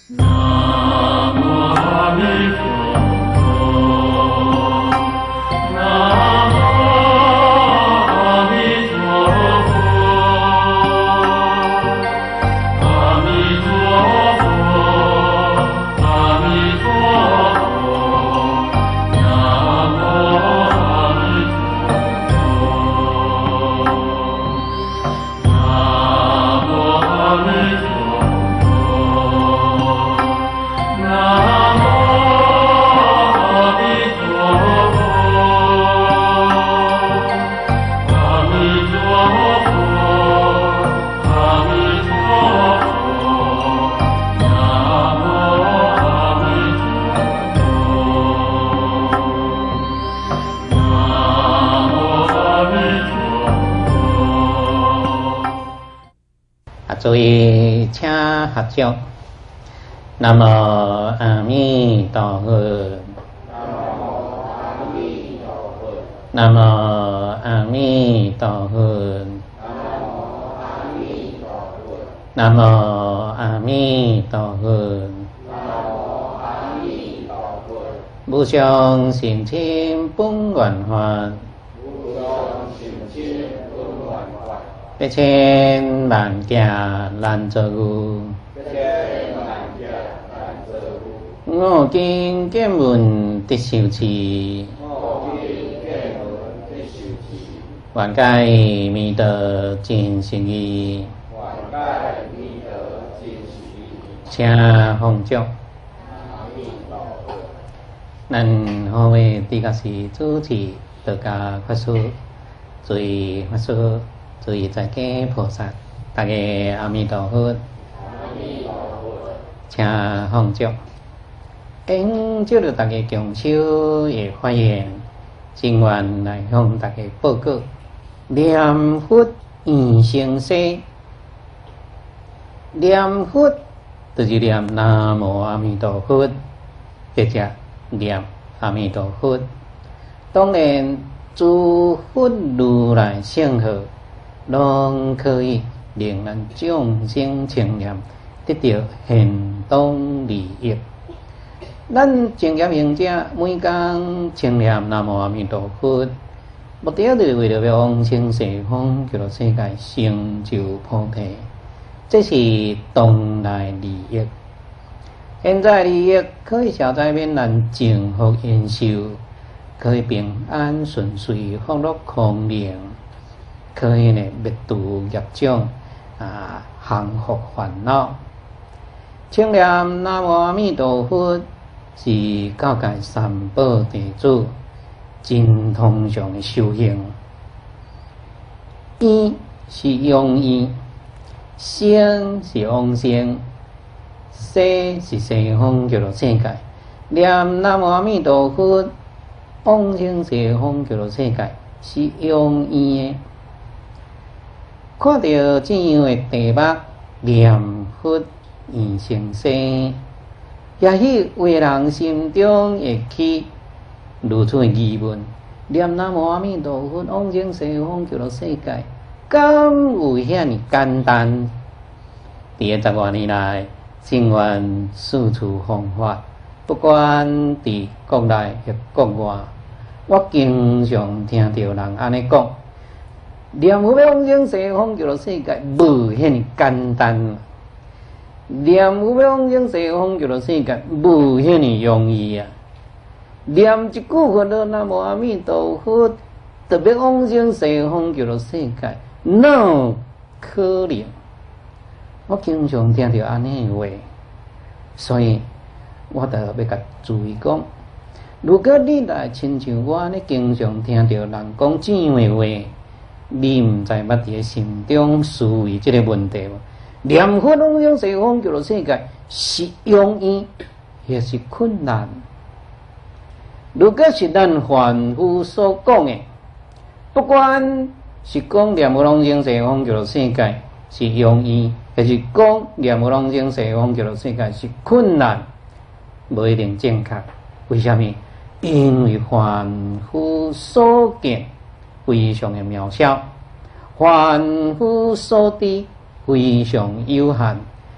诸位请合掌。南无阿弥陀佛。南无阿弥陀佛。南无阿弥陀佛。无上甚深本愿法。百千万劫难遭遇，我今见闻得受持，愿解弥陀真心意，请放掌。咱好为地下士主持道家法师，诸位法师。诸位在家菩萨，大家阿弥陀佛，请放掌。因照着大家共修的发言，真愿来向大家报告。念佛愿成事，念佛就是念南无阿弥陀佛，或者念阿弥陀佛。当然，诸佛如来圣号。拢可以令咱众生称念，得到现当利益。咱正业行者每天称念南无阿弥陀佛，目的就是为了要往生西方极乐世界成就菩提，这是当来利益。现在利益可以消灾免难、净福延寿，可以平安顺遂、福乐康宁。可以呢灭度业障降伏烦恼。称念南无阿弥陀佛是教界三宝弟子真通常的修行。愿是用意，生是往生，世是西方极乐世界。念南无阿弥陀佛，往生西方极乐世界是用意的。看到这样的题目，念佛愿成事，也许有人心中会起如此的疑问：念南无阿弥陀佛，往生西方极乐世界，敢有遐尼简单？伫个10多年来，真愿四处方法，不管伫国内或国外，我经常听到人安尼讲。念佛要往生西方极乐世界，无遐尼简单。念佛要往生西方极乐世界，无遐尼容易啊！念一句佛号南无阿弥陀佛，特别往生西方极乐世界，哪可能？我经常听到安尼的话，所以我就要甲注意讲，如果你来亲像我安尼，经常听到人讲这样的话。你毋知捌伫个心中思维这个问题无？念佛往生西方极乐世界是容易，也是困难。如果是咱凡夫所讲的，不管是讲念佛往生西方极乐世界是容易，还是讲念佛往生西方极乐世界是困难，无一定正确。为什么？因为凡夫所见非常的渺小，凡夫所知非常有限，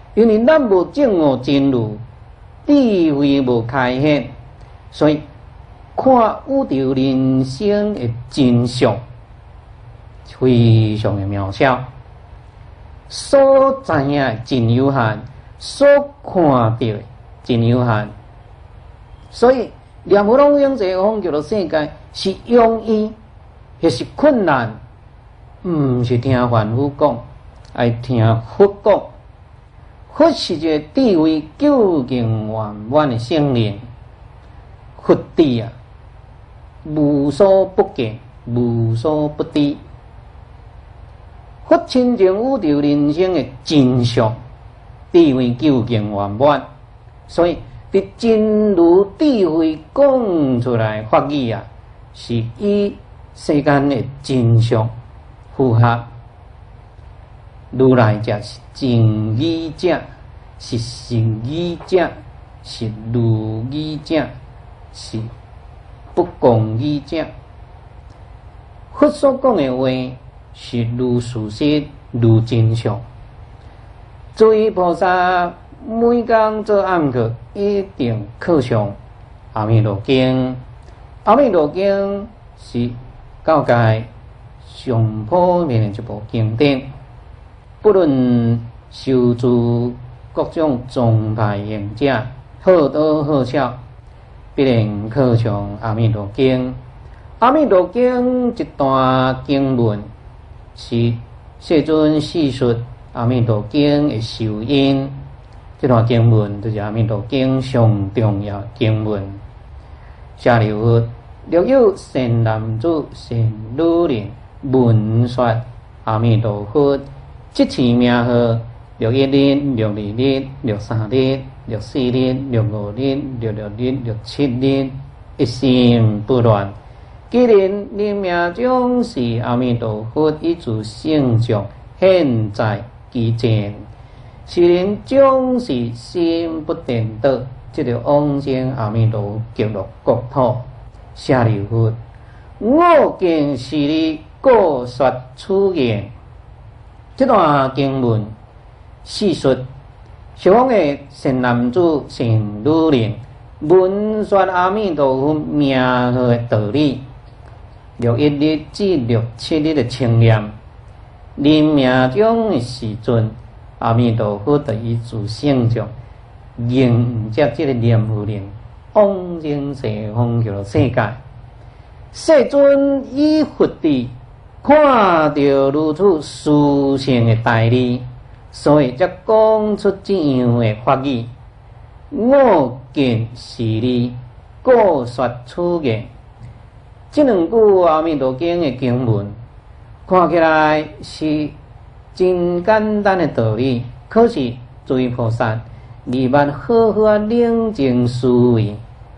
因为咱无证悟真如，智慧无开显，所以看宇宙人生的真相，非常的渺小。所知影真有限，所看到的真有限，所以念佛拢用这方叫做世界是容易，也是困难，毋是听凡夫讲，爱听佛讲。佛是一个智慧究竟圆满的圣人，佛智啊，无所不见，无所不知。佛亲证宇宙人生的真相，智慧究竟圆满，所以伫真如智慧讲出来法语啊，是以世间的真相符合。如来者是正义者，是圣义者，是如义者，是不公义者。佛所讲的话是如事实，如真相。诸位菩萨每工做暗课，一定课上《阿弥陀经》。《阿弥陀经》是教界上普遍的一部经典。不论受诸各种宗派行者，好多好笑，必然课上《阿弥陀经》。《阿弥陀经》一段经文是世尊叙述阿弥陀经的受因。这段经文就是阿弥陀经上重要经文。下流佛若有善男子、善女人闻说阿弥陀佛即次名号，61日、62日、63日、64日、65日、66日、67日，一心不乱。既然你命中是阿弥陀佛一主性相现在其前，是人终是心不颠倒，即着往生阿弥陀极乐国土。舍利弗，我见是你故说此言。这段经文叙述十方的善男子、善女人闻说阿弥陀佛名号的道理，61日至67日的清念，临命中的时阵，阿弥陀佛的一主性相迎接这个念佛人往生西方极乐世界。世尊以佛智看到如此殊胜的大理，所以才讲出这样的法语。我见是你故说此言。这两句阿弥陀经的经文，看起来是真简单的道理，可是诸位菩萨，你捌好好冷静思维。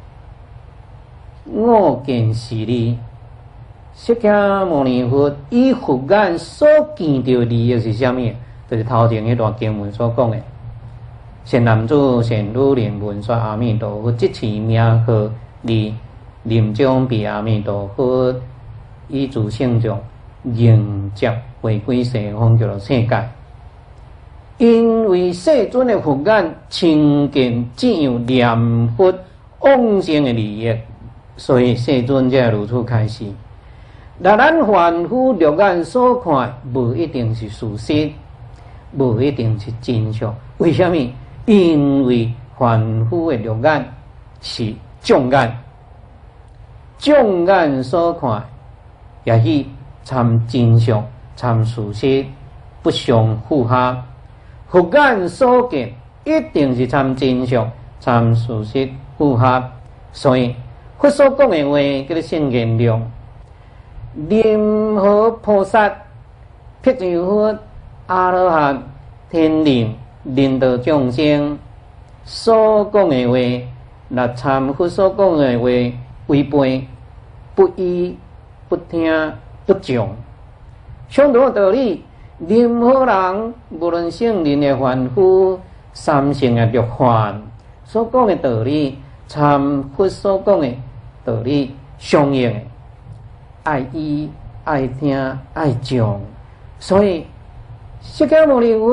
我见是你。释迦牟尼佛以佛眼所见到利益是什么？就是头前那段经文所讲的：善男子、善女人闻说阿弥陀佛即次名号，你临终被阿弥陀佛以主性相迎接回归西方极乐世界。因为世尊的佛眼亲见这样念佛往生的利益，所以世尊才如此开示。那咱凡夫肉眼所看，无一定是事实，无一定是真相。为什么？因为凡夫的肉眼是障眼，障眼所看，也许参真相、参事实不相符合。佛眼所见，一定是参真相、参事实符合。所以佛所讲的话，叫做圣言量。任何菩萨、辟支佛、阿罗汉、天人、领导众生所讲的话，若参佛所讲的话违背、不依、不听、不从，相同的道理，任何人无论圣人的凡夫、三乘的六凡所讲的道理，参佛所讲的道理相应的。爱依、爱听、爱从，所以释迦牟尼佛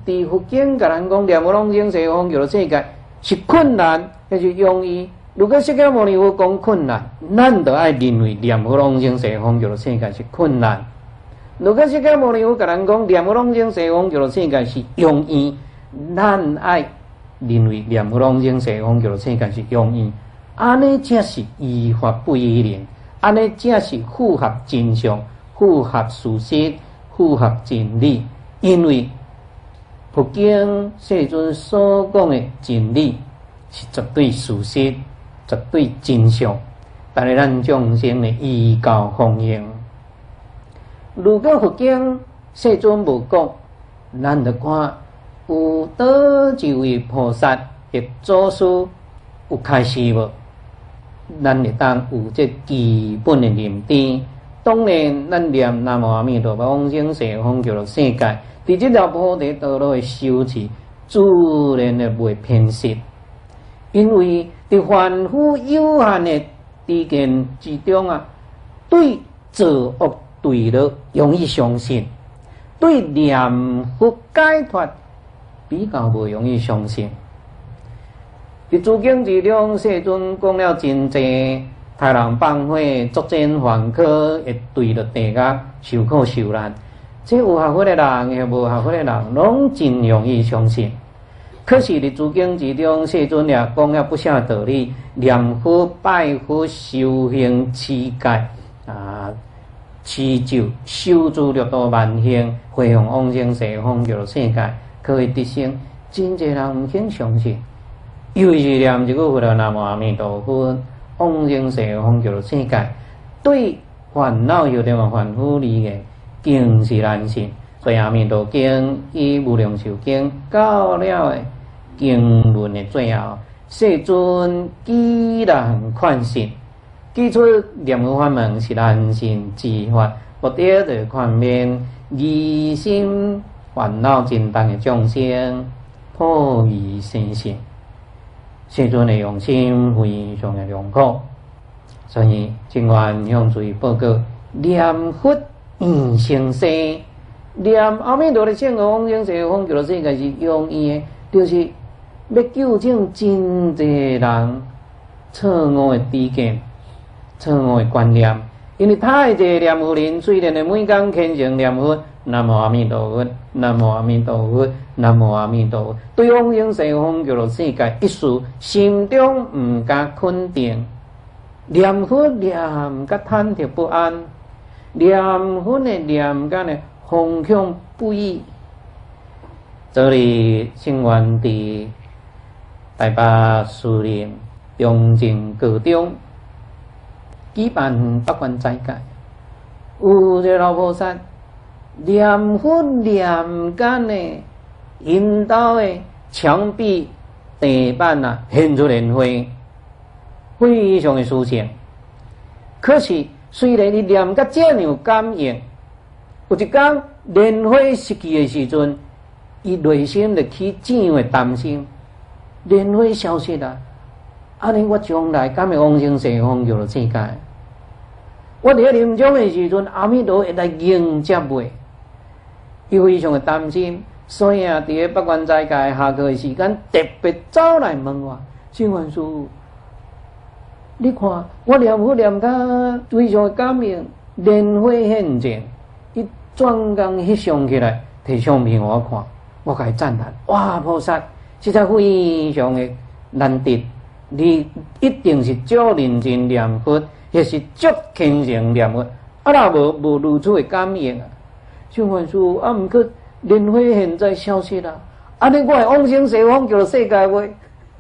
伫佛经甲咱讲念无拢生西方极乐世界是困难，那是容易。如果释迦牟尼佛讲困难，咱就爱认为念无拢生西方极乐世界是困难。如果释迦牟尼佛甲咱讲念无拢生西方极乐世界是容易，咱爱认为念无拢生西方极乐世界是容易。安尼才是依法不依人，安尼才是符合真相、符合事实、符合真理。因为佛经世尊所讲的真理是绝对事实、绝对真相，但是咱众生的依教奉行。如果佛经世尊无讲，咱就看有倒一位菩萨的祖师有开示无？咱会当有这基本的认知。当然，咱念南无阿弥陀佛，往生西方极乐世界，伫这条菩提道路的修持，自然的袂偏失。因为伫凡夫有限的知见之中啊，对作恶对乐容易相信，对念佛解脱比较无容易相信。伫诸经之中，世尊讲了真济，杀人放火、作奸犯科，会对着地狱受苦受难。这有学佛的人，也无学佛的人，拢真容易相信。可是伫诸经之中，世尊也讲了不少道理，念佛、拜佛、修行、持戒啊，持咒、修诸六道万行，回向往生西方极乐世界，可以得生。真济人毋肯相信。尤其是念一句佛号南无阿弥陀佛，往生西方极乐世界，对烦恼有点凡夫利益，更是难信。所以阿弥陀经以无量寿经到了的经文的最后，世尊既然劝信，记出念佛法门是难信之法，目的就劝勉疑心烦恼真重的众生，破疑生信。世尊的用心非常的良苦，所以真愿向诸位报告：念佛生生，念阿弥陀的圣号往生西方极乐世界是容易的，就是要纠正真济人错误的知见、错误的观念。因为太济念佛人虽然每天虔诚念佛，南无阿弥陀佛，南无阿弥陀佛，南无阿弥陀佛，对往生西方极乐世界一事，心中毋敢肯定，念佛念甲忐忑不安，念佛的念甲呢方向不一。这里请愿伫台北市立中正高中举办北关斋戒，有一个老菩萨念佛念间呢，引导的墙壁地板啊现出莲花，非常的殊胜。可是虽然你念甲这样感应，有一天莲花失去的时阵，伊内心就起这样的担心：莲花消失了，安尼我将来敢会往生西方极乐世界？我伫咧临终的时阵，阿弥陀会来迎接袂？伊非常的担心，所以啊，伫咧北关斋戒下课的时间，特别走来问我：净愿师父，你看我念佛念甲非常的感应，莲花现前，伊转工翕相起来，摕相片我看，我甲伊赞叹：哇，菩萨实在非常的难得，你一定是足认真念佛。也是足虔诚念佛，啊若无如此的感应啊！净愿师父啊，毋过莲花现在消失啦，安尼我会往生西方极乐世界袂？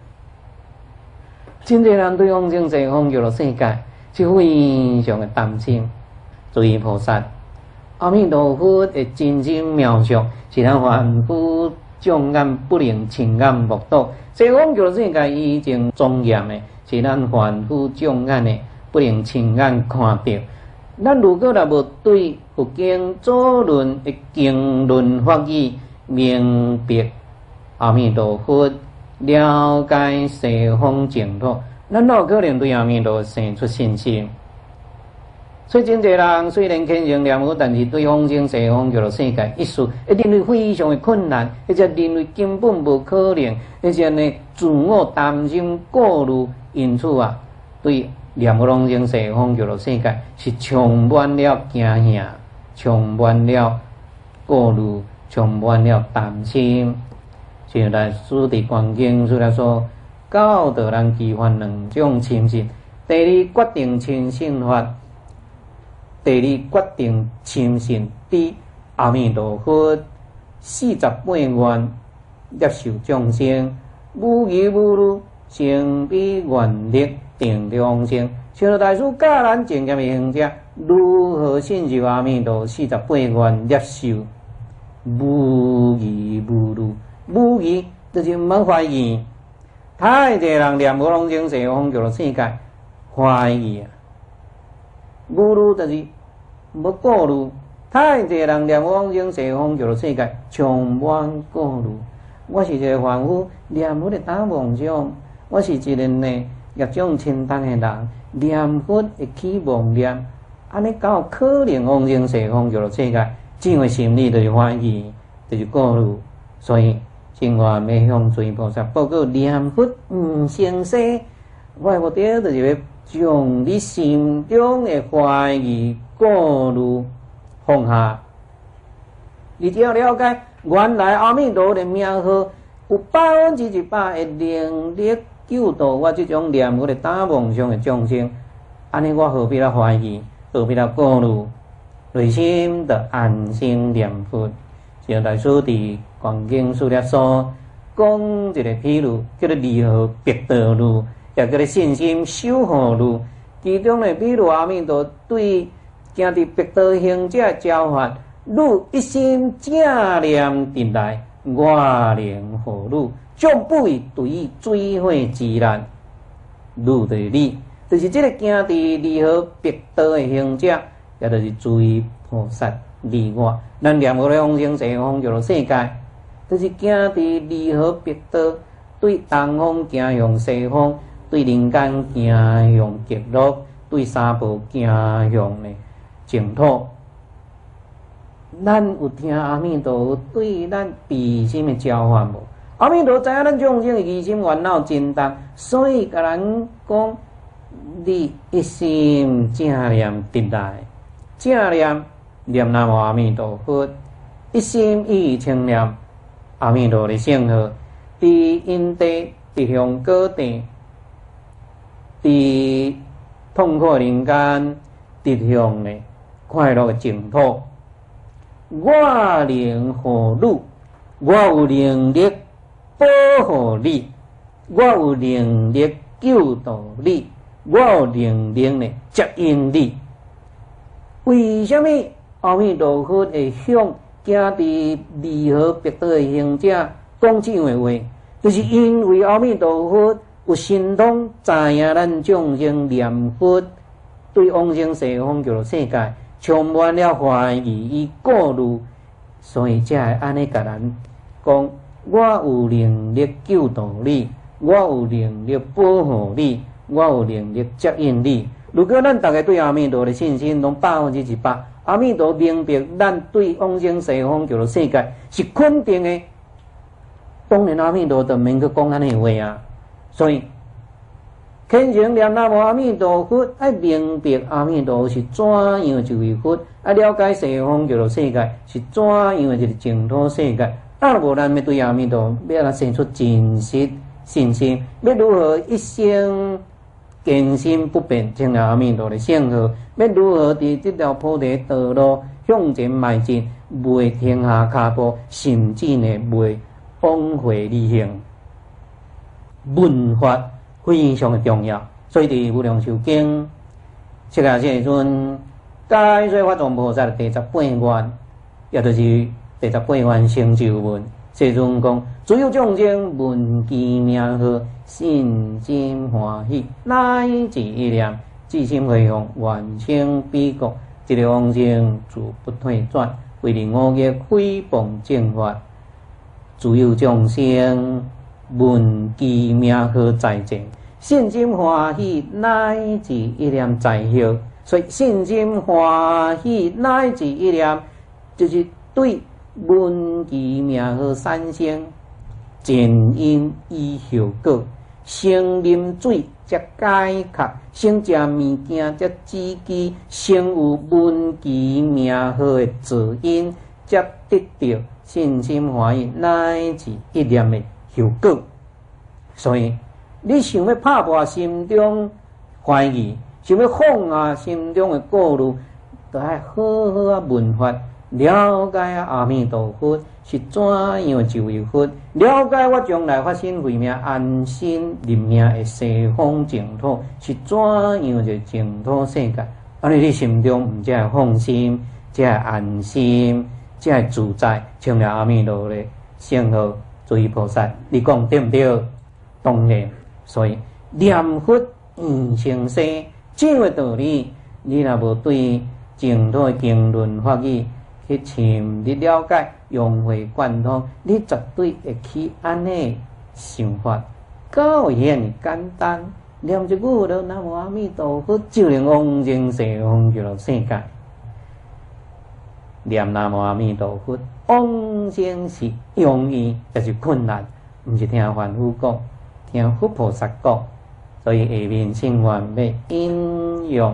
真侪人对往生西方极乐世界是非常的担心。诸位菩萨，阿弥陀佛的真心描述，是咱凡夫障眼不能亲眼目睹。西方极乐世界已经庄严的，是咱凡夫障眼的。不能亲眼看到。咱如果若无对佛经祖论的经论法义明白阿弥陀佛，了解西方净土，咱哪有可能对阿弥陀生出信心？ 所以真侪人虽然虔诚念佛，但是对方正西方极乐世界一事，会认为非常的困难，而且认为根本无可能，而且呢自我担心过虑，因此啊，对念佛方正西方极乐世界是充满了惊吓，充满了过虑，充满了担心。像大师伫观经虽然说，教导人期盼两种亲信，第二决定亲信法。第二决定亲信伫阿弥陀佛48愿接受众生，无疑无虑，成彼愿力定中生。像大师教咱正业的行者，如何信受阿弥陀48愿接受，无疑无虑，无疑就是毋茫怀疑。太侪人念无拢正西方极乐世界，怀疑啊，无虑就是无顾虑。太侪人念往生西方极乐世界，充满顾虑。我是一个凡夫，念佛的打妄想，我是一个呢业障清淡的人，念佛会起妄念，安尼敢有可能往生西方极乐世界？这样的心理就是怀疑，就是顾虑。所以生活要向诸菩萨报告，念佛毋成事，我的目的就是要将你心中的怀疑、顾虑放下。你只要了解，原来阿弥陀的名号有100%的能力救度我这种念佛的打妄想的众生，安尼我何必来怀疑，何必来顾虑？内心的安心念佛。像大师伫观经书列所讲一个譬如，叫做离合别道路，也叫做信心守护路。其中呢，比如阿弥陀对行伫别道行者教法，汝一心正念定来，我能护汝，将不以对水火之难。汝就是你，就是这个行伫离合别道的行者，也就是诸菩萨离我。咱念佛咧往生西方极乐世界，就是行伫离合别道，对东方行向西方，对人间行向极乐，对三宝行向呢净土。咱有听阿弥陀对咱悲心的教法无？阿弥陀知影咱众生的疑心烦恼真重，所以甲咱讲，你一心正念定来，正念念南无阿弥陀佛，一心一意称念阿弥陀的圣号，伫因地，伫香果地，伫痛苦人间，伫向呢快乐的净土。我能护汝，我有能力保护你，我有能力救度你，我有能力呢接引你。为什么阿弥陀佛会向行伫离合别道的行者讲这样的话？就是因为阿弥陀佛有神通知影咱众生念佛，对往生西方极乐世界充满了怀疑与顾虑，所以才会安尼甲咱讲：我有能力救度你，我有能力保护你，我有能力接引你。如果咱大家对阿弥陀的信心拢100%，阿弥陀明白咱对往生西方极乐世界是肯定的，当然阿弥陀就免去讲安尼话啊。所以虔诚念南无阿弥陀佛，爱明白阿弥陀是怎样一位佛，爱了解西方极乐世界是怎样一个净土世界。若无咱要对阿弥陀要来生出真实信心，要如何一生坚信不变称阿弥陀的圣号，要如何伫这条菩提道路向前迈进，袂停下脚步，甚至呢袂枉费力行。闻法非常的重要，所以伫《无量寿经》释迦世尊解说法藏菩萨的第18愿，也就是第18愿成就文。世尊讲：只有众生闻其名号，信心欢喜，乃至一念，至心回向，愿成彼国，一个往生自不退转，为令五业毁谤正法。只有众生闻其名号在前，信心欢喜，乃至一念在后。 所以信心欢喜乃至一念，就是对文奇名号产生前因以后果，先啉水则解渴，先食物件则知机，先有文奇名号的助因，则得到信心欢喜乃至一念的后果。所以你想要拍破心中怀疑，想要放下心中的顾虑，就要好好啊问法，了解阿弥陀佛是怎样就位佛，了解我将来发生慧命安心立命的西方净土是怎样就净土世界。安尼你心中毋才会放心，才会安心，才会自在。称了阿弥陀佛的圣号，诸位菩萨，你讲对不对？当然。所以念佛圆成世这个道理，你若无对净土的经论法语去深入了解、融会贯通，你绝对会起安尼想法。够现简单，念一句了南无阿弥陀佛，就能往生西方极乐世界。念南无阿弥陀佛，往生是容易，但是困难，毋是听凡夫讲。听佛菩萨讲，所以下面请愿要引用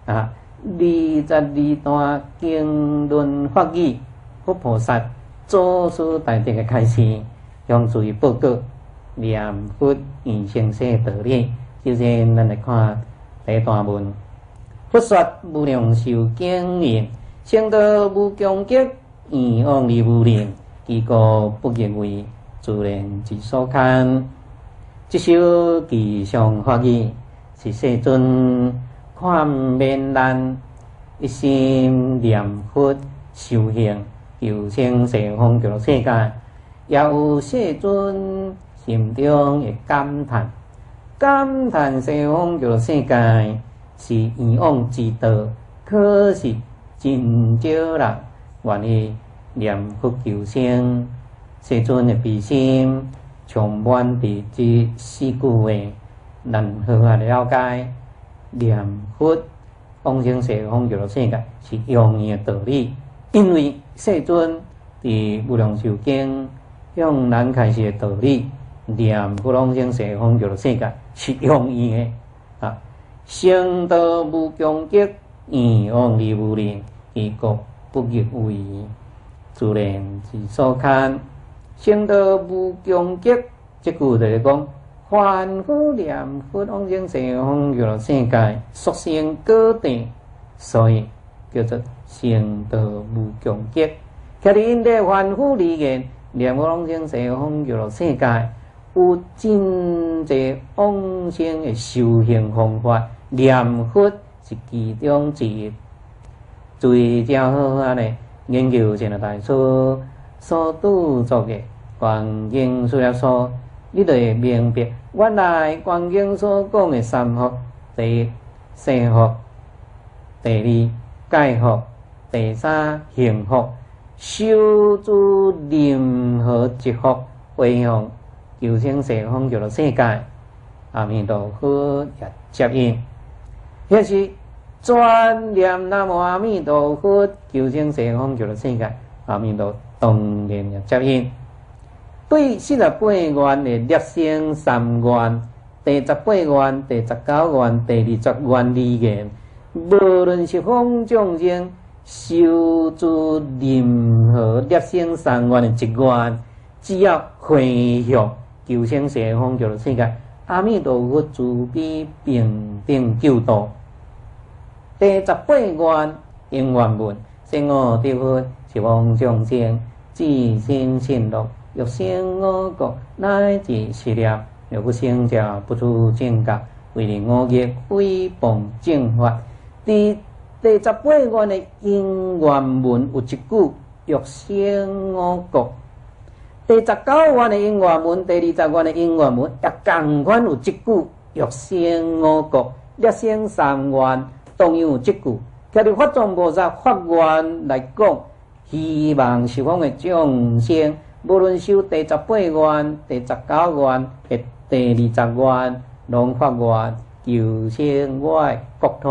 22段经论法语，佛菩萨祖师大德的开示，向诸位报告念佛圆成世道理。首先，咱来看第一段文：佛说无量寿经言，圣道无穷极，愿往利无量，其故不极为，自然之所堪。这首吉祥法语是世尊看免难，一心念佛修行，求生西方极乐世界。也有世尊心中的感叹，感叹西方极乐世界是愿往之道，可是真少人愿意念佛求生。世尊的悲心充满伫这四句话，咱好好了解念佛往生西方极乐世界是容易的道理。因为世尊伫无量寿经向咱开示的道理，念佛往生西方极乐世界是容易的圣道无穷极，愿往利无量，其故不极为，自然之所堪。圣道无穷极，这句就是讲，凡夫念佛往生西方极乐世界，属性高低，所以叫做圣道无穷极。徛伫因地凡夫而言，念佛往生西方极乐世界，有真济往生的修行方法，念佛是其中之一。最正好安尼研究现在大师所著作的《观经疏略说》，你就会明白，原来《观经》所讲的三福：第一生福，第二戒福，第三行福，修诸任何一福，回向求生西方极乐世界，阿弥陀佛也接应。迄是专念南无阿弥陀佛，求生西方极乐世界，阿弥陀当然也接应。对48愿的立生三愿，第18愿、第19愿、第20愿而言，无论是方众生修诸任何立生三愿的一愿，只要回向求生西方极乐世界，阿弥陀佛慈悲平等救度。第18愿因缘文：生我地佛是方众生，自心信乐。欲生我国，乃至是念；若不生者，不出正觉。为令我业诽谤正法。第18愿的因缘文有一句：欲生我国。第19愿的因缘文、第20愿的因缘文也同款有一句：欲生我国。立生三愿同样有一句。徛伫法藏菩萨法愿来讲，希望十方的众生。无论修第18愿、第19愿、第20愿，拢发愿求生我的国土，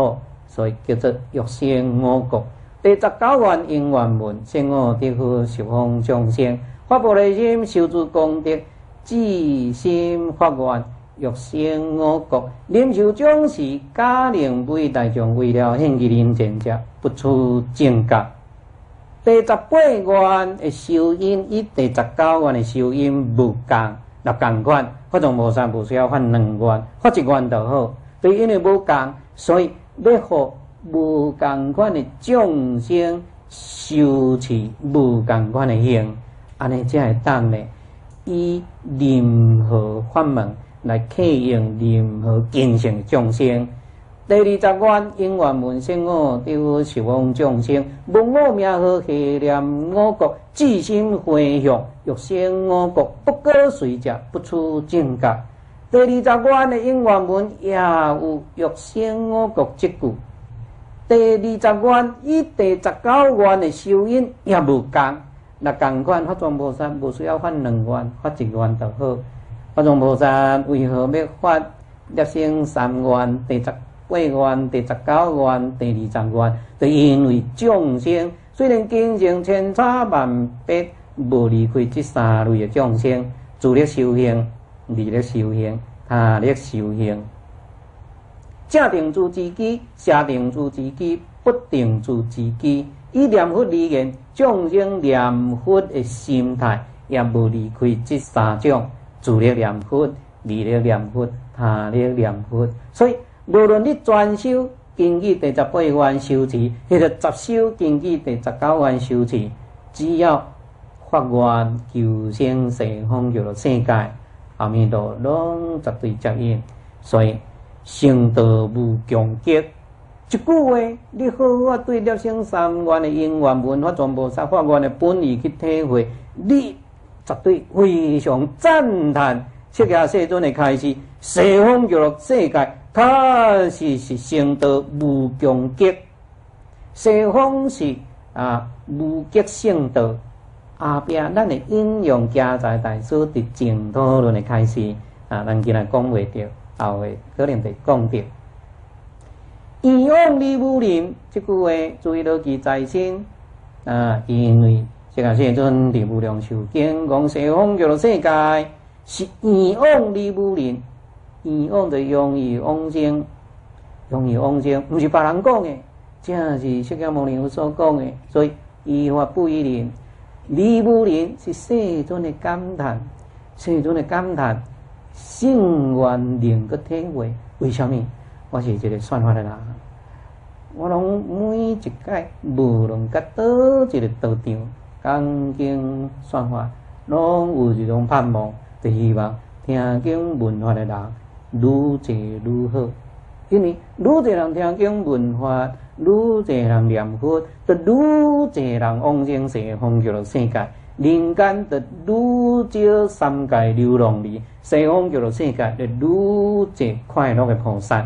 所以叫做欲生我国。第19愿因缘文，生我得福十方众生，发菩提心，修诸功德，至心发愿，欲生我国。临受将士，假令为大众，为了献其人前者，不出正觉。第18愿的修因，与第19愿的修因无共，若共款。法藏菩萨无需要发2愿，发1愿就好。对，因为无共，所以要互无共款的众生修持无共款的行，安尼才会当呢以任何法门来启用任何根性的众生。第20愿因缘文，生我得福十方众生，闻我名号，下念我国，至心回向，欲生我国，不可随者，不出正觉。第20愿的因缘文也有欲生我国这句。第20愿与第19愿的修因也无共，若共款，法藏菩萨无需要发2愿，发1愿就好。法藏菩萨为何要发立生3愿？第18愿、第19愿、第20愿，就因为众生虽然经常千差万别，无离开这3类的众生：自力修行、利力修行、他力修行。正定住自己，邪定住自己，不定住自己。以念佛而言，众生念佛的心态也无离开这3种：自力念佛、利力念佛、他力念佛。所以，无论你专修根据第18愿修持，或者杂修根据第19愿修持，只要发愿求生西方极乐世界，阿弥陀拢绝对接应。所以，成道无穷极，一句话，你好好对立生3愿的因缘文法藏菩萨发愿的本意去体会，你绝对非常赞叹。释迦世尊的开示，西方极乐世界确实是成道无穷极，西方是无极圣道。后壁咱会引用家在大师伫净土论的开示，咱今日讲袂着。后会可能会讲到，以往离无人这句话，注意牢记在心。因为释迦世尊伫无量寿经讲西方极乐世界是以往离无人，以往就容易往生，容易往生，不是别人讲的，正是释迦牟尼佛所讲的。所以依法不依人，离无人是世尊的感叹，世尊的感叹。圣愿能够体会，为什么？我是一个算法的人，我拢每一届，无论甲倒一个道场讲经算法，拢有一种盼望，就希望听经闻法的人愈侪愈好。因为愈侪人听经闻法，愈侪人念佛，就愈侪人往生西方极乐世界。人间就愈少三界流浪里，西方极乐世界就愈侪快乐的菩萨。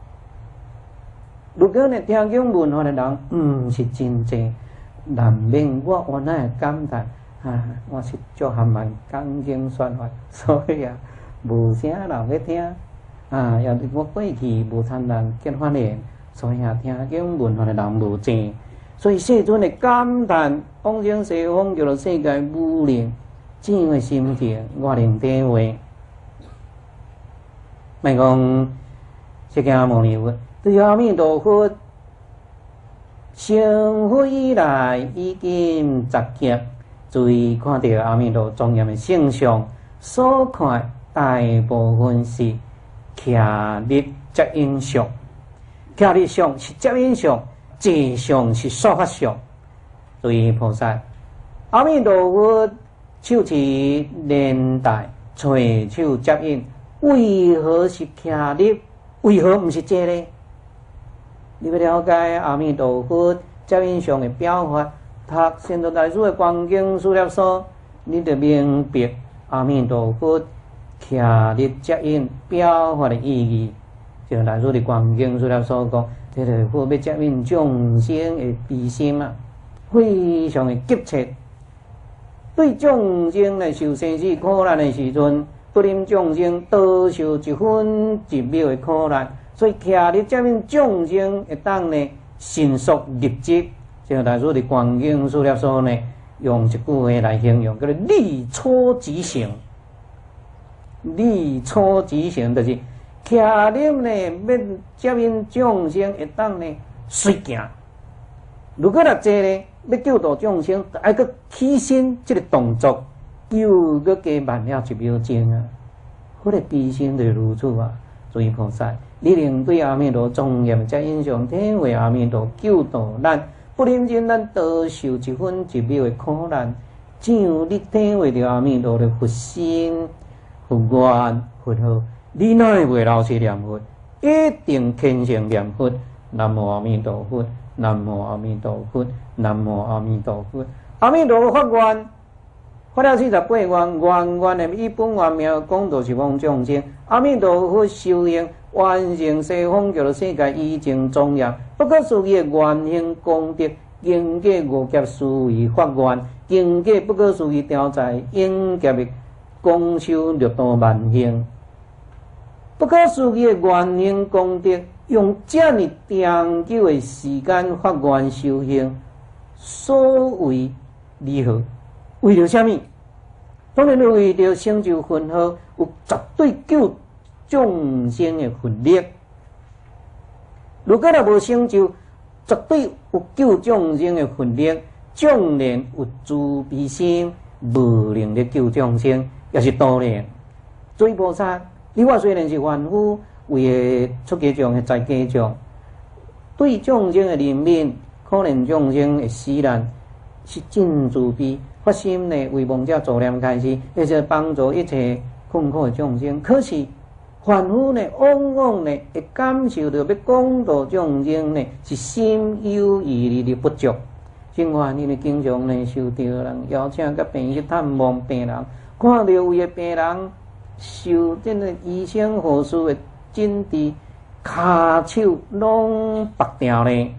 如果呢听经闻法的人毋是真济，难免我原来会感叹我是足含慢讲经算法，所以无啥人要听也是我过去无参人结法莲，所以听经闻法的人无济。所以世尊的感叹往生西方极乐世界无能，这样的心情我能体会。莫讲释迦牟尼佛对阿弥陀佛成佛以来已经10劫，注意看到阿弥陀庄严的圣像，所看大部分是徛立接引像，徛立像是接引像。坐相是说法相，所以菩萨阿弥陀佛手持连带，垂手接引，为何是徛立？为何不是坐呢？你要了解阿弥陀佛接引相的表法，读仙道大师的观经书了所，你就明白阿弥陀佛徛立接引表法的意义。就大师的观经书了所讲。这个佛要接引众生的悲心非常的急切。对众生来受生死苦难的时阵，不忍众生多受1分1秒的苦难， 所以徛伫遮面众生会当呢迅速立即，像大师伫观经书列所呢，用一句话来形容，叫做立初即成。立初即成，就是徛咧呢，要接引众生会当呢随行。如果若坐咧，要救度众生，爱个起身这个动作，又个加慢了1秒钟啊！迄个悲心就是如此啊！诸位菩萨，你能对阿弥陀庄严，才印象体会阿弥陀救度咱，不认真咱多受1分1秒的苦难。只有你体会到阿弥陀的佛心、佛愿、佛号，你哪会袂老实念佛？一定虔诚念佛。南无阿弥陀佛，南无阿弥陀佛，南无阿弥陀佛。阿弥陀佛发愿，发了48愿，愿的以本愿名广度十方众生。阿弥陀佛修行完成西方极乐世界以正庄严，不可思议的愿行功德，经过5劫思维发愿，经过不可思议调在应劫的功修6度万行，不可思议的愿行功德。用这么长久的时间发愿修行，所为如何？为了什么？当然是为了成就佛号，有绝对救众生的佛力。如果若无成就，绝对有救众生的佛力。纵然有慈悲心，无能力救众生，也是多然。诸位菩萨，你我虽然是凡夫。为了出家众、在家众，对众生的怜悯，可怜众生的死难，是真慈悲，发心呢为亡者助念开始，而且帮助一切困苦的众生。可是凡夫呢，往往呢会感受到要广度众生呢，是心有余力的不足。生活因为经常呢受到人邀请甲病去探望病人，看到有的病人受这个医生护士的真治，骹手拢白掉咧，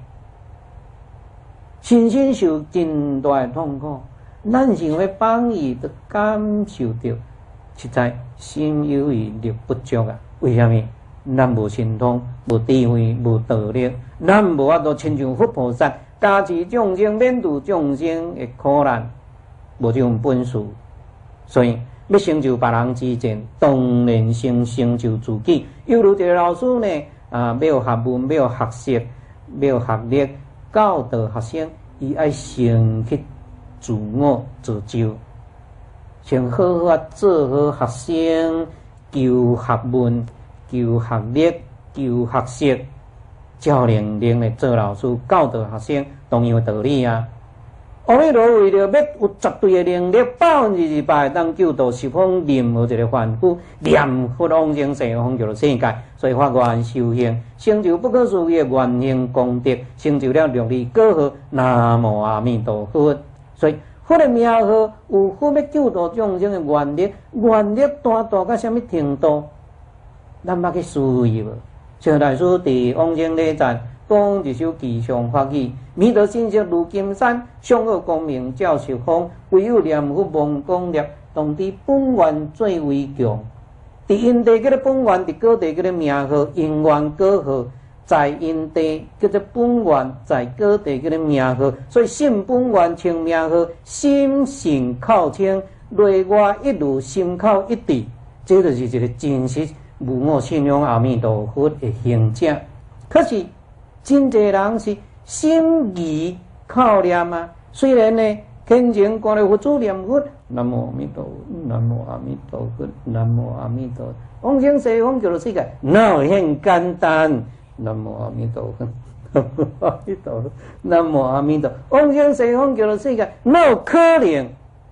身心受真大的痛苦。咱想要帮伊，都感受到实在心有余力不足啊！为什么？咱无神通，无智慧，无道力，咱无法度亲像佛菩萨加持众生，免度众生的苦难，无这种本事，所以。要成就别人之前，当然先成就自己。犹如一个老师呢，要学问，要学习，要学历，教导学生，伊爱先去自我造就，先好好做好学生，求学问，求学历，求学习，才能来做老师，教导学生同样的道理啊。阿弥陀为了要有绝对的能力，100%当救度十方任何一个凡夫，念佛往生西方极乐世界，所以发愿修行，成就不可思议的愿行功德，成就了6字果号南无阿弥陀佛。所以佛的名号有佛要救度众生的愿力，愿力大到什么程度？咱捌去思维无？像大师伫往生礼赞。讲一首吉祥法语，弥陀心色如金山，上恶光明照十方。唯有念佛忘功业，当知本愿最为强。伫因地叫做本愿，伫果地叫做名号，因缘果号，在因地叫做本愿，在果地叫做名号。所以信本愿称名号，心信靠称，内外一如心靠一致。这就是一个真实无我信仰阿弥陀佛的行者。可是真侪人是心疑靠念啊，虽然呢虔诚观了佛祖念佛，南无阿弥陀佛，南无阿弥陀佛，南无阿弥陀佛，往生西方极乐世界，哪有很简单？南无阿弥陀佛，南无阿弥陀佛，南无阿弥陀佛，往生西方极乐世界，哪有可能？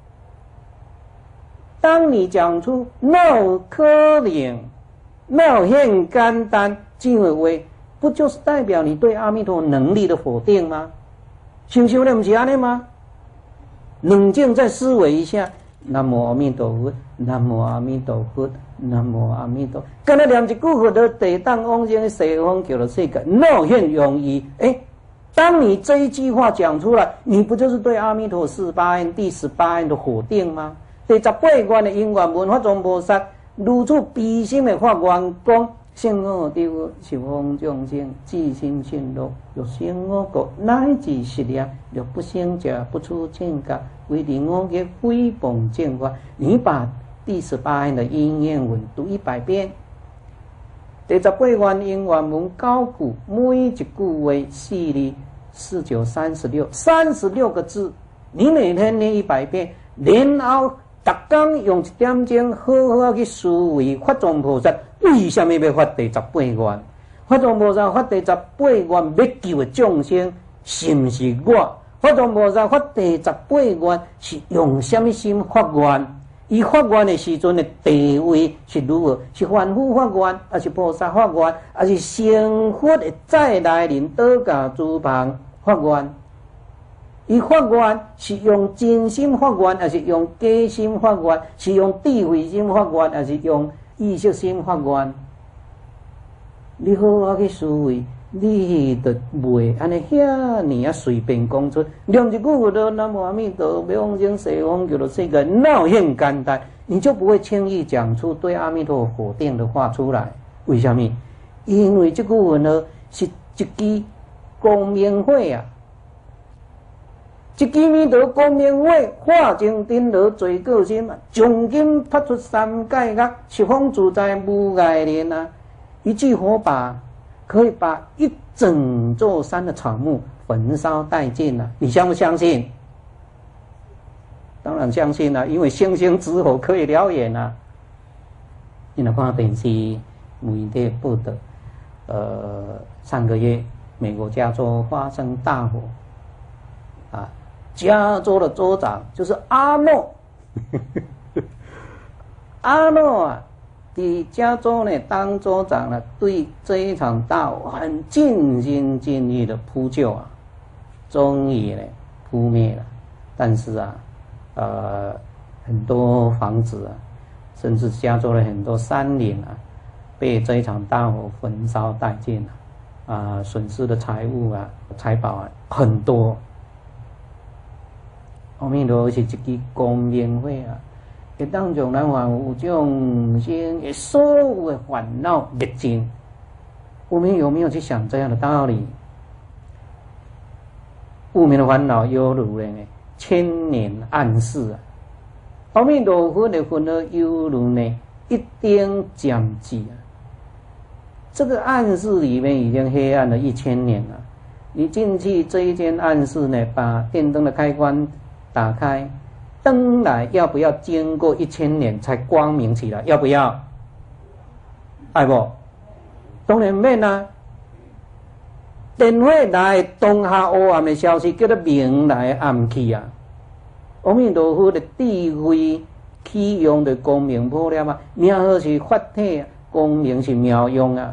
当你讲出哪有可能，哪有很简单这样的话，不就是代表你对阿弥陀能力的否定吗？想想的不是安尼吗？冷静再思维一下，南无阿弥陀佛，南无阿弥陀佛，南无阿弥陀佛。跟他念一句佛的地当往生西方极乐世界，那很容易。当你这一句话讲出来，你不就是对阿弥陀48愿第18愿的否定吗？第18愿的因缘文法中菩萨如此悲心的发愿讲。 圣我丢十方众生，自心信乐，欲生我国，乃至实业，若不生者，不出见解，为令我给诽谤见法。你把第18愿的因缘文读100遍。第18愿因缘文9句，每一句话4字，4、9、36个字。你每天念100遍，然后逐天用1点钟好好去思维法藏菩萨为什么要发第18愿？法藏菩萨发第18愿要救的众生是不是我？法藏菩萨发第18愿是用什么心发愿？伊发愿的时阵的地位是如何？是凡夫发愿，还是菩萨发愿，还是成佛的再来临倒驾诸旁发愿？伊发愿是用真心发愿，还是用假心发愿？是用智慧心发愿，还是用意识心发愿？你好好去思维，你就袂安尼遐尼啊随便讲出，念一句佛的南无阿弥陀佛，往生西方极乐世界，那很简单，你就不会轻易讲出对阿弥陀佛否定的话出来。为什么？因为这句佛呢是一支光明火啊！一支弥陀光明火，化成颠罗罪过心啊！从今发出三界恶，十方自在无碍念啊！一句火把可以把一整座山的草木焚烧殆尽啊！你相不相信？当然相信了，因为星星之火可以燎原啊！你来看电视，每天报道，上个月美国加州发生大火，啊，加州的州长就是阿诺，阿诺啊！在加州呢，当州长呢，对这一场大火很尽心尽力的扑救啊，终于呢扑灭了。但是啊，很多房子啊，甚至加州的很多山林啊，被这一场大火焚烧殆尽了，啊，损失的财物啊、财宝啊很多。阿弥陀佛是一支光明火啊！会当让咱凡夫众生的所有的烦恼灭尽。我们有没有去想这样的道理？无明的烦恼犹如呢千年暗示啊！阿弥陀佛的烦恼犹如呢一丁浆剂啊！这个暗室里面已经黑暗了1000年了。你进去这一间暗室呢，把电灯的开关打开。灯来要不要经过1000年才光明起来？要不要？爱不？当然免啊！电火来当下黑暗的消息，叫做明来暗去啊！阿弥陀佛的智慧启用的光明普了嘛？名号是法体，光明是妙用啊！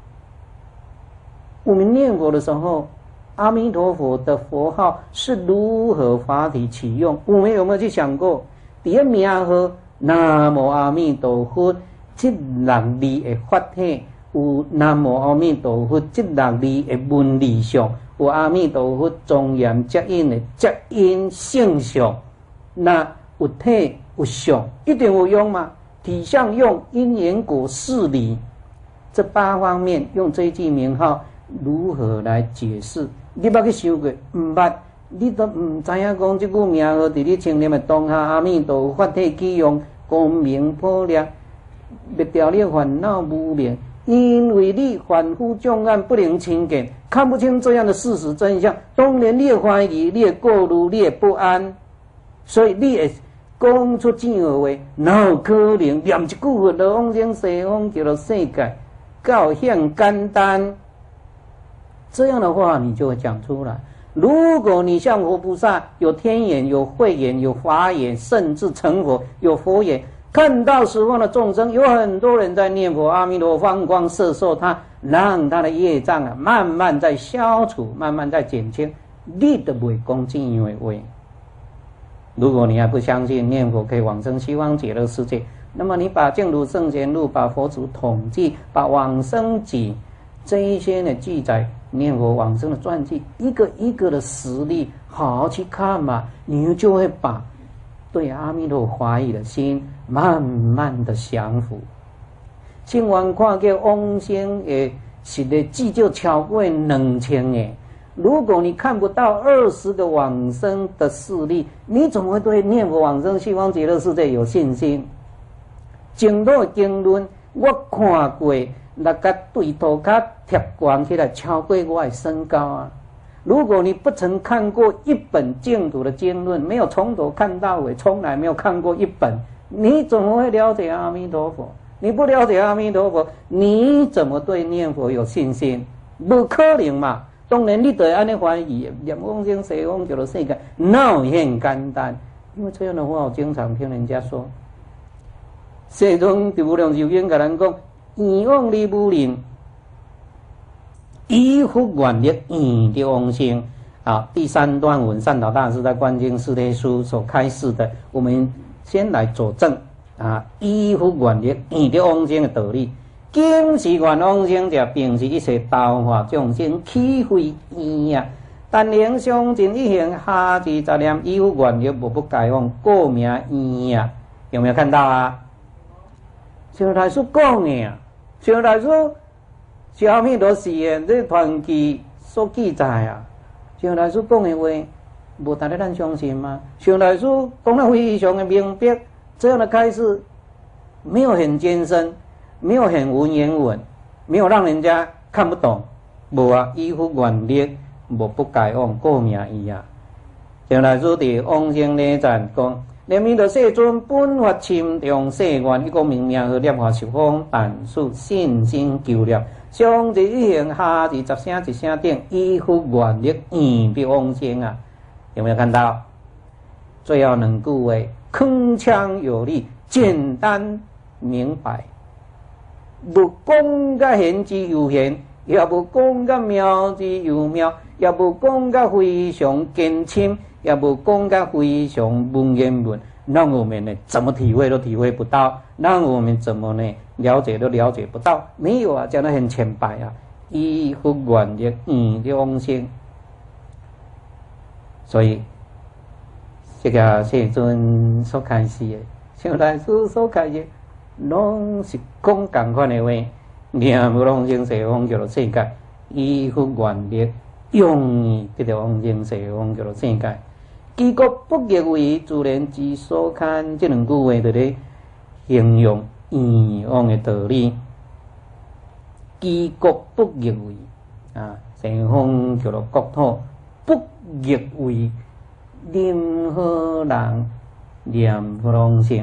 我们念佛的时候。阿弥陀佛的佛号是如何法体启用？我们有没有去想过？第一名号南无阿弥陀佛，这6字的法体有南无阿弥陀佛这6字的文理上，有阿弥陀佛庄严接引的接引性相，那有体有相，一定有用吗？体相用因缘果事理这8方面，用这一句名号如何来解释？你捌去想过？毋捌，你都毋知影讲即句名号伫你青念的当下，阿弥陀佛法体启用，光明普亮，灭掉你烦恼无明。因为你凡夫众暗不能亲见，看不清这样的事实真相，当然你会怀疑，你会过虑，你会不安，所以你会讲出这样的话，哪有可能念一句佛就往生西方极乐世界？够很简单。这样的话，你就会讲出来。如果你像佛菩萨有天眼、有慧眼、有法眼，甚至成佛有佛眼，看到十方的众生，有很多人在念佛，阿弥陀佛放光摄受他，让他的业障啊慢慢在消除，慢慢在减轻。你都不会讲这样的话。如果你还不相信念佛可以往生西方极乐世界，那么你把净土圣贤录、把佛祖统计、把往生集这一些的记载。念佛往生的传记，一个一个的实例，好好去看嘛，你就会把对阿弥陀佛怀疑的心慢慢的降服。 新闻看叫往生的实的至少超过2000个。如果你看不到20个往生的事例，你怎么会对念佛往生西方极乐世界有信心？净土的经论我看过，那个对头壳贴光起来超过我的身高啊！如果你不曾看过一本净土的经论，没有从头看到尾，从来没有看过一本，你怎么会了解阿弥陀佛？你不了解阿弥陀佛，你怎么对念佛有信心？不可能嘛！当然，你得安尼怀疑，念往生西方极乐世界，那很简单。因为这样的话，我经常听人家说，西宗地无量寿经跟人讲，愿往你无灵，依复愿力愿的往生。好，第3段文善导大师在《观经四帖书》所开示的，我们先来佐证啊，依复愿力愿的往生的道理。今时愿往生者，并是一切道化众生起非愿啊！但能相尽一行，下至杂念，依复愿力，无不改往，故名愿啊！有没有看到啊？像大师讲的啊，像大师是阿弥陀寺的这传记所记载啊，像大师讲的话，无值得咱相信吗？像大师讲得非常的明白，这样的开示没有很艰深。没有很文言文，没有让人家看不懂，无啊，依复愿力，无不改往，故名伊啊。像来说伫往生礼赞讲，念弥陀世尊本发深重誓愿，一个名名和念法十方，但属信心求念，上至一行，下至十声一声顶，依复愿力，愿必往生啊。有没有看到？最后两句话，铿锵有力，简单明白。无讲甲言之有言，也无讲甲妙之有妙，也无讲甲非常坚深，也无讲甲非常文言文，让我们呢怎么体会都体会不到，让我们怎么呢了解都了解不到。没有啊，讲得很浅白啊，依复愿力愿的往生。所以这个世尊所开示的，像大师所开示。拢是讲同款的话，念无往生西方极乐世界，依复愿力，容易得到往生西方极乐世界。其国不逆位，自然之所堪。这两句话在咧形容愿往的道理。其国不逆位啊，西方极乐国土不逆位，任何人念往生。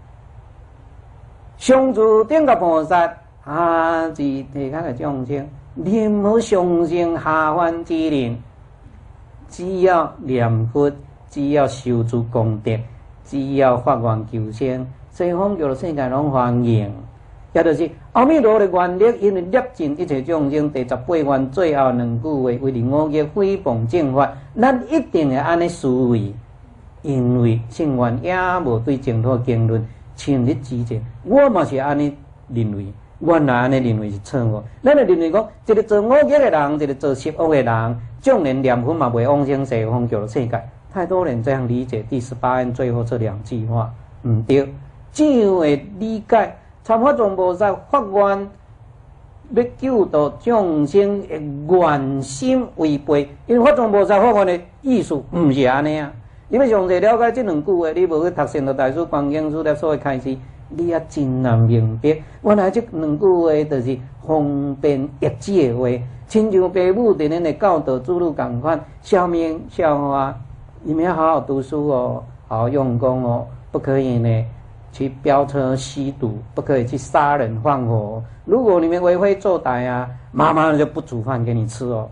上至顶觉菩萨，下至地下的众生，任何上生下凡之人，只要念佛，只要修诸功德，只要发愿求生，西方极乐世界拢欢迎。也就是阿弥陀的愿力，因为摄尽一切众生，第18愿最后两句话为令我业诽谤正法，咱一定会安尼思维，因为圣愿也无对净土经论。亲历之见，我嘛是安尼认为，原来安尼认为是错误。咱就认为讲，一个做恶业的人，一个做十恶的人，纵然念佛嘛袂往生西方极乐世界。太多人这样理解第18愿最后这2句话，唔对。怎样会理解？参法众菩萨发愿要救度众生的愿心违背，因为法众菩萨发愿的意思唔是安尼啊。你要详细了解这两句话，你无去读圣道大师观经书了所会开始，你也真难明白。原来这两句话就是方便易记的话，亲像父母对恁的教导主路同款。小明、小花，你们要好好读书哦，好好用功哦，不可以呢去飙车吸毒，不可以去杀人放火。如果你们为非作歹啊，妈妈就不煮饭给你吃哦。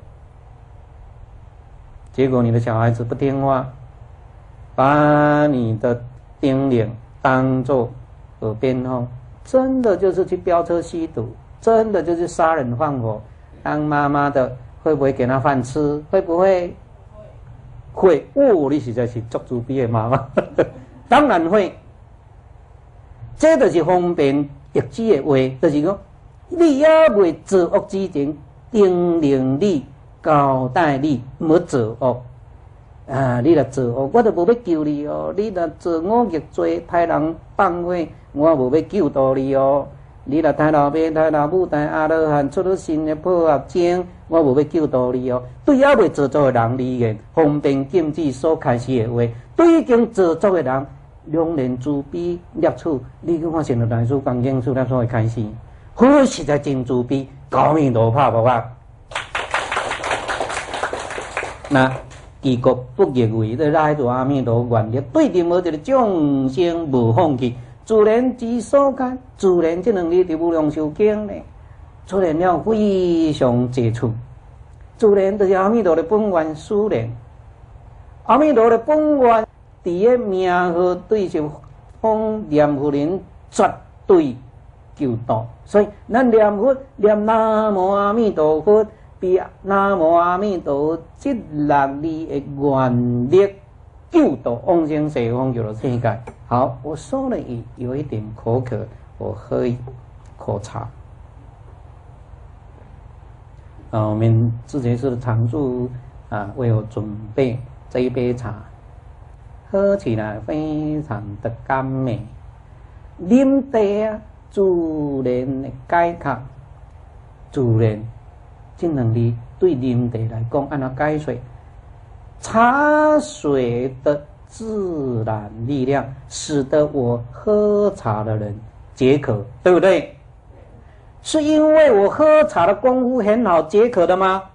结果你的小孩子不听话。把你的叮咛当作耳边风，真的就是去飙车吸毒，真的就是杀人放火。当妈妈的会不会给他饭吃？会不会？会。哦，你实在是足自卑的妈妈。当然会。这就是方便易记的话，就是讲你也未做恶之前，叮咛你、交代你，莫做恶。啊！你若做恶，我就无要救你哦。你若做恶业罪，害人放火，我无要救度你哦。 你若太老爸、太老母、太阿罗汉出了新的破业精，我无要救度你哦。对还未做作的人而言，方便禁止所开始的话；对已经做作的人，两人自卑摄取。你去看《成就大师讲经书》那所会开始，好实在真自卑，高明度拍无啊？那其国不逆位，咧来自阿弥陀愿力，对任何一个众生无放弃。自然之所感，自然这两日伫无量寿经呢，出现了非常杰出。自然就是阿弥陀的本愿使然。阿弥陀的本愿，伫个名号对受方念佛人绝对救度。所以咱念佛念南无阿弥陀佛，比南无阿弥陀这6字的愿力救度往生西方极乐世界。好，我说了有一点口渴，我喝一口茶。我们智觉寺的常住为我准备这一杯茶，喝起来非常的甘美。啉茶自然的解渴，自然这两字对啉茶来讲，按怎解说？茶水的自然力量使得我喝茶的人解渴，对不对？是因为我喝茶的功夫很好解渴的吗？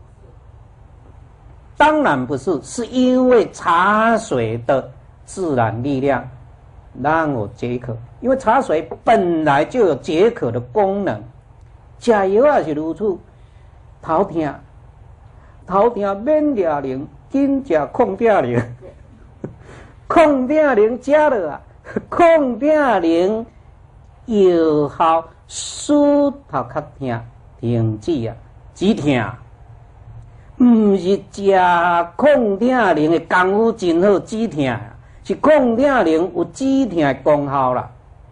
当然不是，是因为茶水的自然力量让我解渴。因为茶水本来就有解渴的功能，吃药也是如此。头痛免抓灵，紧吃抗病灵。抗病灵食了啊，抗病灵药效使头壳痛停止啊，止痛。毋是食抗病灵的功夫真好止痛啊，是抗病灵有止痛的功效啦。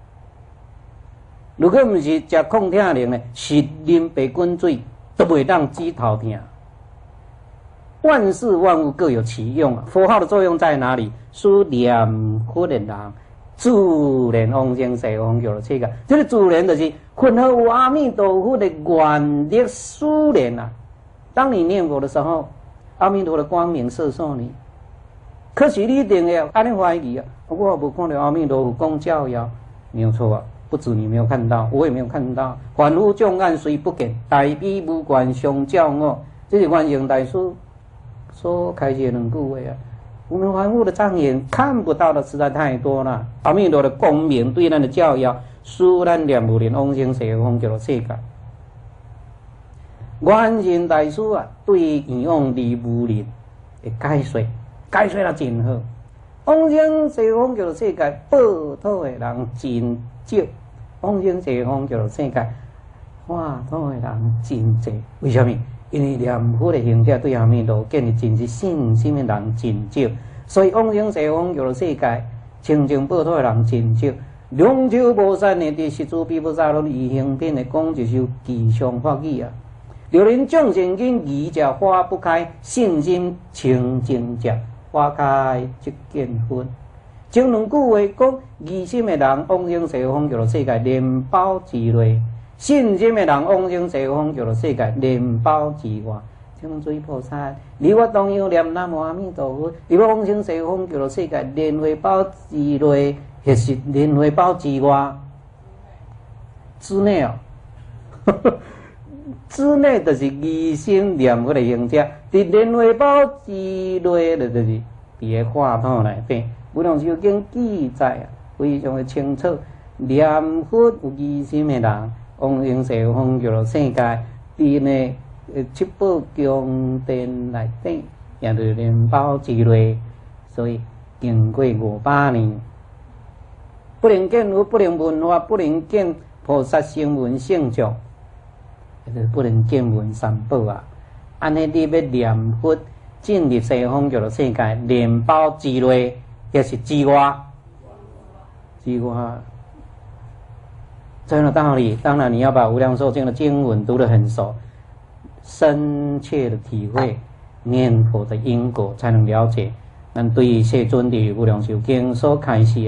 如果毋是食抗痛灵的，是啉白滚水都袂当止头痛。万事万物各有其用，佛号的作用在哪里？使念佛的人自然往生西方极乐世界。这个自然就是混合有阿弥陀佛的愿力使然啊。当你念佛的时候，阿弥陀的光明摄受你。可是你一定要安尼怀疑啊！我无看到阿弥陀佛讲教谣，没有错啊。不止你没有看到，我也没有看到。凡夫众案虽不见，大悲无关相教我。这是观世大师所开示的2句话啊。我们凡夫的障眼看不到的实在太多了。阿弥陀的光明对咱的教谣，使咱念佛人往生西方极乐世界。观世大师啊，对以往离无人的解说得真好。往生西方极乐世界报土的人真少，往生西方极乐世界化土的人真侪。为什么？因为念佛的行者对阿弥陀建立真实信心的人真少，所以往生西方极乐世界清净报土的人真少。龙树菩萨呢，伫十住毗菩萨论易行品的讲一首吉祥法语啊。有人众生因疑者花不开，信心清净者花开即见分。前2句话讲，疑心的人往生西方极乐世界，连包之内；信心的人往生西方极乐世界，连包之外。请水菩萨，你我同样念南无阿弥陀佛，你要往生西方极乐世界，连会包之内，还是连会包之外？之内哦。之内就是疑心念佛的行者，伫莲花宝之内就是伫个话筒内底。无量寿经记载啊，非常的清楚。念佛有疑心的人，往生西方极乐世界，伫呢七宝宫殿内底，也就是莲宝之内，所以经过500年，不能见佛，不能闻法，不能见菩萨声闻性像。就是不能见闻三宝啊！安尼你要念佛进入西方极乐世界，连包之内也是之外，之外。这样的道理，当然你要把无量寿经的经文读得很熟，深切的体会念佛的因果，才能了解。咱对于世尊的无量寿经所开示的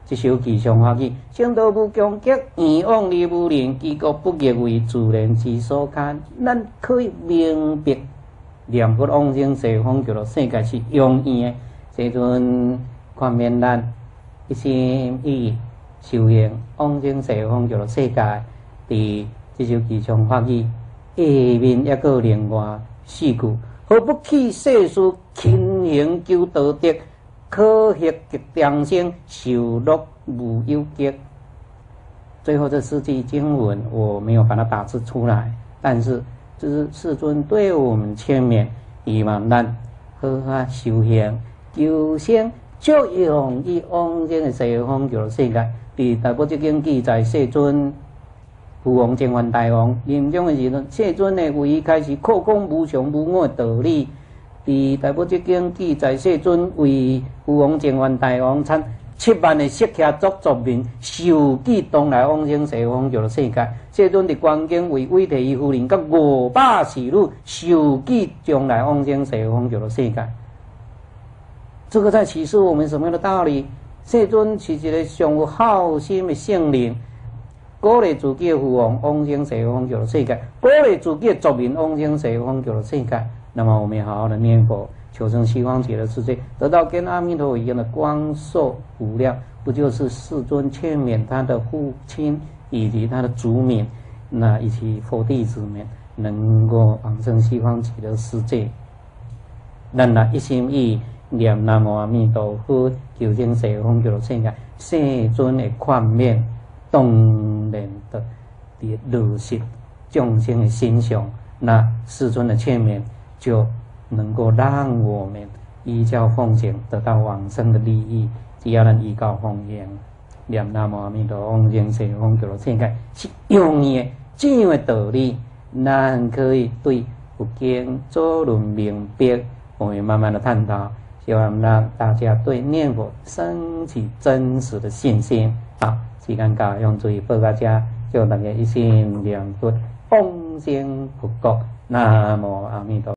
一首吉祥法语，圣道无强极，愿往利无灵，其国不逆为自然之所堪。咱可以明白念佛往生西方极乐世界是容易的。这阵看免咱一心一意修行往生西方极乐世界，伫这首吉祥法语下面还有另外4句：何不弃世事，勤行求道德？可学极良生，受乐无忧极。最后这4句经文我没有把它打字出来，但是这是世尊对我们劝勉，希望咱好好修行求生，就容易往生的西方极乐世界。伫大部经经记载，世尊父王净愿大王临终的时阵，世尊呢为伊开始扩广无常无我的道理。伫大部经记载，世尊为父王净愿大王参7万的释迦族族民受记东来往生西方极乐世界。世尊伫观经为韦提伊夫人甲500侍女受记将来往生西方极乐世界。这个在启示我们什么样的道理？世尊是一个上有好心的圣灵，鼓励自己的父王往生西方极乐世界，鼓励自己的族民往生西方极乐世界。那么我们好好的念佛，求生西方极乐世界，得到跟阿弥陀佛一样的光寿无量，不就是世尊劝勉他的父亲以及他的族民，那以及佛弟子们能够往生西方极乐世界？咱若一心一意念南无阿弥陀佛，求生西方极乐世界，世尊的劝勉当然的落实众生的心上，那世尊的劝勉就能够让我们依教奉行，得到往生的利益。只要咱依教奉行，念南无阿弥陀佛，往生西方极乐世界是容易的。这样的道理，咱可以对佛经做论明白。我们慢慢的探讨，希望让大家对念佛升起真实的信心。好，时间到，用注意报大家，祝大家一心念佛，往生佛国。南无阿弥陀佛。